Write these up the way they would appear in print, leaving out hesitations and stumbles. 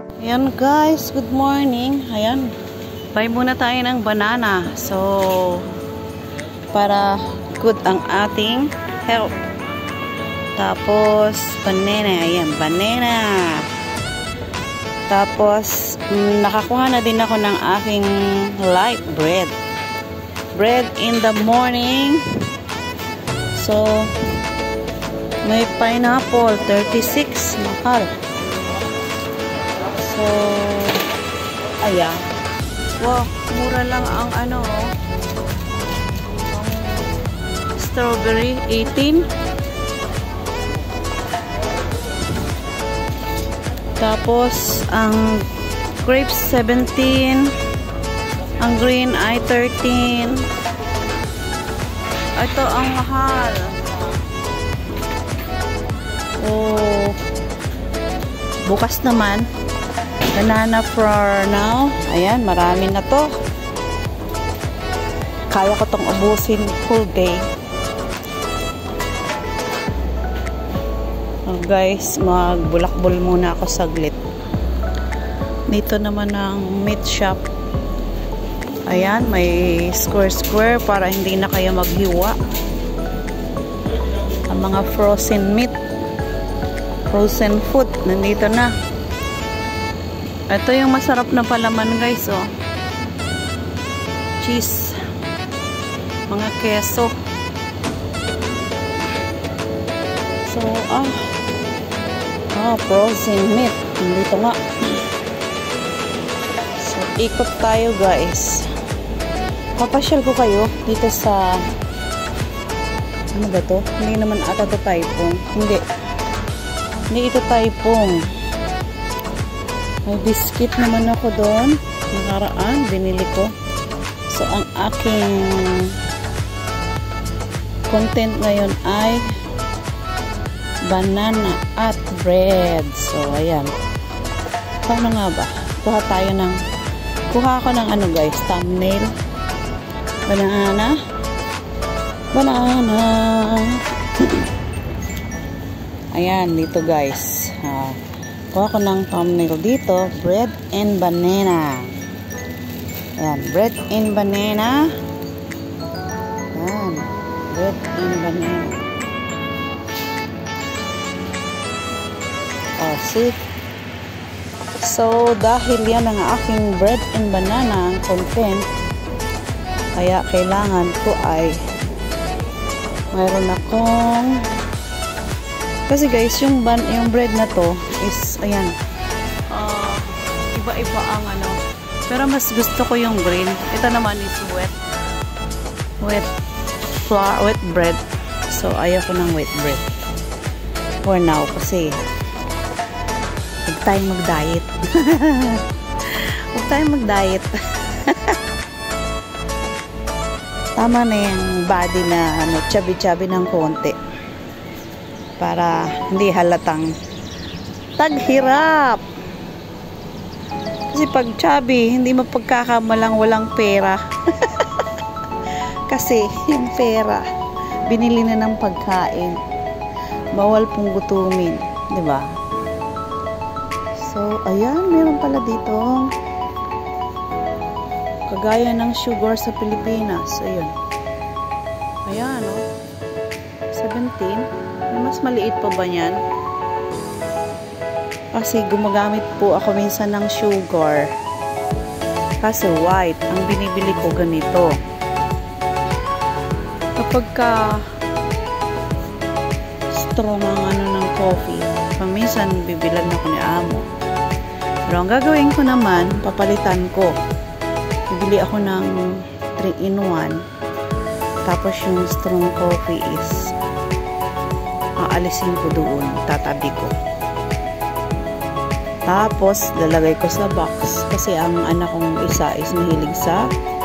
Ayan guys, good morning. Ayan, buy muna tayo ng banana. So, para good ang ating health. Tapos, banana. Ayan, banana. Tapos, nakakuha na din ako ng aking light bread. Bread in the morning. So, may pineapple, 36. Mahal. So, ayan. Wow, mura lang ang ano, strawberry, 18. Tapos, ang grapes, 17. Ang green ay 13. Ito ang mahal. Oh, bukas naman. Banana for now. Ayan, marami na to. Kaya ko tong ubusin full day. So guys, magbulakbol muna ako saglit. Dito naman ang meat shop. Ayan, may square para hindi na kayo maghiwa. Ang mga frozen meat, frozen food, nandito na. Ito yung masarap na palaman guys, oh. Cheese. Mga keso. So, frozen meat. Dito nga. So, ikot tayo guys. Papasyal ko kayo dito sa, ano ba to? Hindi naman ata to Taipong. Hindi ito Taipong. May biscuit naman ako doon. Nakaraan, binili ko. So, ang aking content ngayon ay banana at bread. So, ayan. Paano nga ba? Kuha ako ng ano guys, thumbnail. Banana. Ayan, dito guys. Kuha ko ng thumbnail dito, bread and banana. Ayan, bread and banana. Ayan, bread and banana. Oh, see? So, dahil yan ang aking bread and banana ang content, kaya kailangan ko ay mayroon akong, kasi guys, yung bread na to is, ayan, iba-iba ang ano, pero mas gusto ko yung green. Ito naman is wet bread. So, ayaw ko ng wet bread for now kasi huwag tayong mag-diet. Huwag tayong mag-diet. Tama na yung body na ano, chubby-chubby ng konti. Para hindi halatang taghirap. Kasi pag chubby, hindi mapagkakamalang walang pera. Kasi yung pera, binili na ng pagkain. Bawal pong gutumin. Diba? So, ayan, meron pala dito. Kagaya ng sugar sa Pilipinas. Ayan. Ayan, oh. 17. Mas maliit pa ba yan? Kasi gumagamit po ako minsan ng sugar. Kasi white. Ang binibili ko ganito. Kapag strong ang ano ng coffee, paminsan bibilan ako ni amo. Pero ang gagawin ko naman, papalitan ko. Bibili ako ng 3-in-1. Tapos yung strong coffee is aalisin ko doon, tatabi ko. Tapos, lalagay ko sa box. Kasi ang anak kong isa is mahilig sa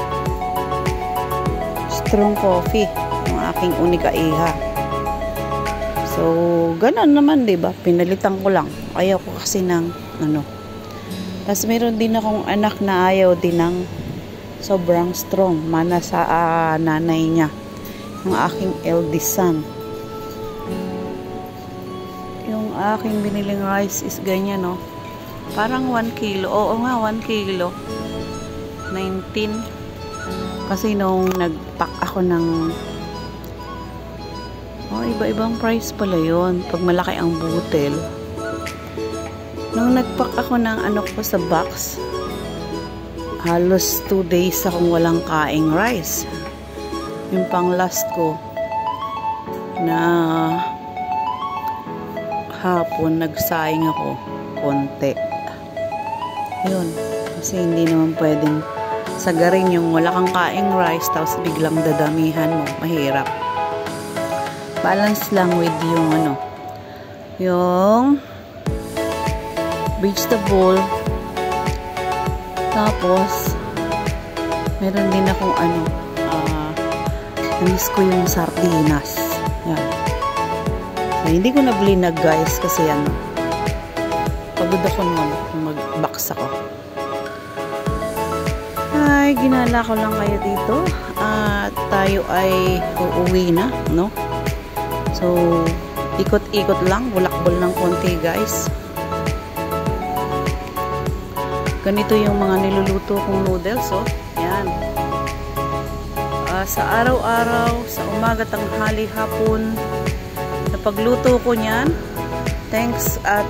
strong coffee. Ang aking unika iha. So, ganun naman, diba? Pinalitan ko lang. Ayaw ko kasi ng, ano. Tapos, meron din akong anak na ayaw din ng sobrang strong. Mana sa nanay niya. Ang aking eldest son. Yung aking biniling rice is ganyan, no? Parang 1 kilo. Oo nga, 1 kilo. 19. Kasi nung nag-pack ako ng iba-ibang price pala yun. Pag malaki ang butel. Nung nag-pack ako ng ano ko sa box, halos 2 days akong walang kaing rice. Yung pang last ko na hapon, nagsayang ako konti. Yun. Kasi hindi naman pwedeng sagarin yung wala kang kaing rice tapos biglang dadamihan mo. Mahirap. Balance lang with yung ano, yung vegetable. Tapos meron din akong ano, namiss ko yung sardinas. Yan. So, hindi ko na blinag guys kasi ano, pagod ako naman mag-box ako. Ay, ginala ko lang kayo dito at tayo ay uuwi na, no? So, ikot-ikot lang, bulakbol ng konti guys. Ganito yung mga niluluto kong noodles, oh. Yan. Sa araw-araw, sa umaga, tanghali, hapon, na pagluto ko niyan, thanks at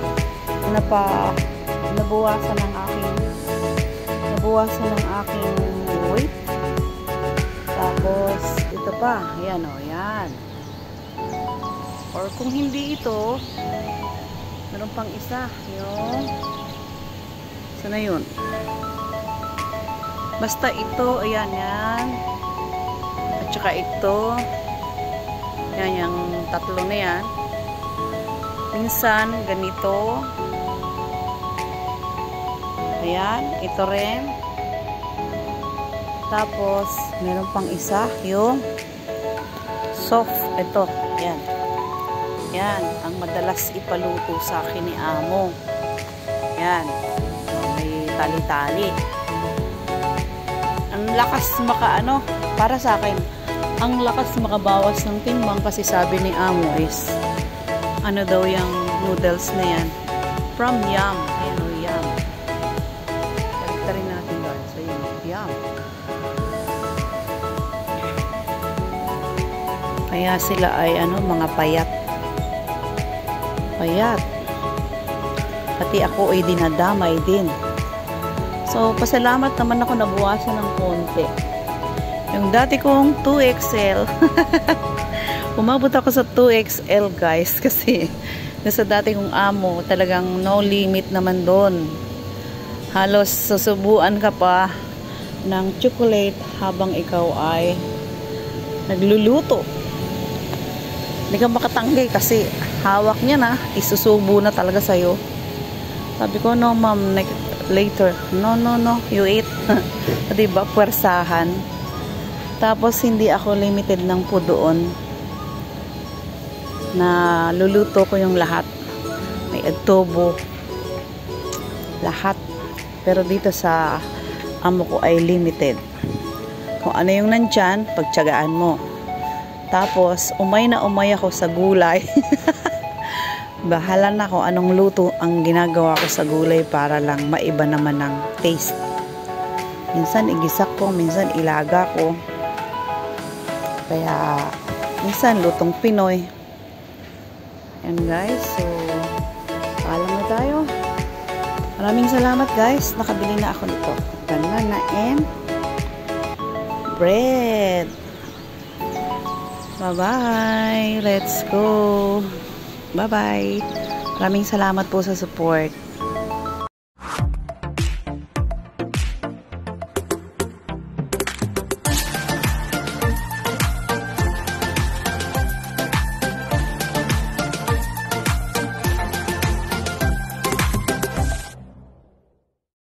nabawasan ng aking weight. Tapos ito pa, ayan o, yan. Or kung hindi ito, meron pang isa, yung sana yun. Basta ito, ayan, yan. At saka ito, yan, yung tatlo na yan. Minsan, ganito. Ayan, ito rin. Tapos, meron pang isa, yung soft, ito, yan. Yan, ang madalas ipaluto sa akin ni Amo. Yan, may tali-tali. Ang lakas para sa akin, ang lakas makabawas ng timbang kasi sabi ni Amo is, ano daw yung noodles na yan? From Yum. Ayan o, Yum. Rin natin guys. So, yum. Kaya sila ay mga payat. Payat. Pati ako ay dinadamay din. So, pasalamat naman ako nabuwasan ng konti. Yung dati kong 2XL. Umabot ako sa 2XL guys kasi nasa dati kong Amo talagang no limit naman doon. Halos susubuan ka pa ng chocolate habang ikaw ay nagluluto. Hindi ka makatanggi kasi hawak niya na, isusubo na talaga sa'yo. Sabi ko, no ma'am, later. No, you eat. Diba, puwersahan. Tapos hindi ako limited lang po doon na luluto ko yung lahat. May adobo. Lahat. Pero dito sa Amo ko ay limited. Kung ano yung nandyan, pagtyagaan mo. Tapos, umay na umay ako sa gulay. Bahala na kung anong luto ang ginagawa ko sa gulay para lang maiba naman ng taste. Minsan igisak ko, minsan ilaga ko. Kaya, minsan lutong Pinoy. Yan guys, so paalam na tayo. Maraming salamat guys, nakabili na ako nito. Banana and bread. Bye-bye. Let's go. Bye-bye. Maraming salamat po sa support.